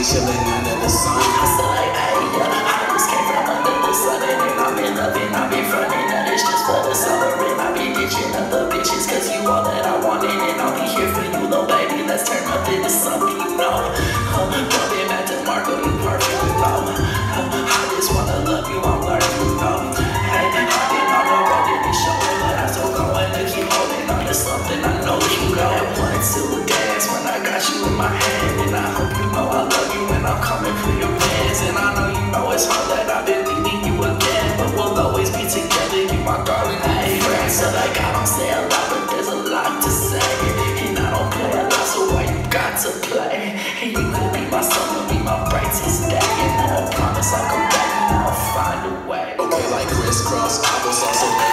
be chillin' under the sun. I said like, hey, yeah, I just came from under the sun. And I've been loving, I've been frontin', and it's just for the summer. And I've been ditching other bitches, cause you all that I wanted. And I'll be here for you, little baby, let's turn up into something, you know. Bumpin' back to Marco, you perfect, you know. I just wanna love you, I'm learning, you know. Hey, I've been on the road and it's showing, but I'm still going to keep holding on to something I know you know. I want to dance when I got you in my hand, and I hope you know I love you when I'm coming for your plans. And I know you know it's hard that I've been leaving you again, but we'll always be together, you my darling. Hey, friends, so like I don't say a lot, but there's a lot to say, and I don't play a lot, so why you got to play? And you could be my summer, be my brightest day, and I promise I'll come back and I'll find a way. Okay, like crisscross, I was also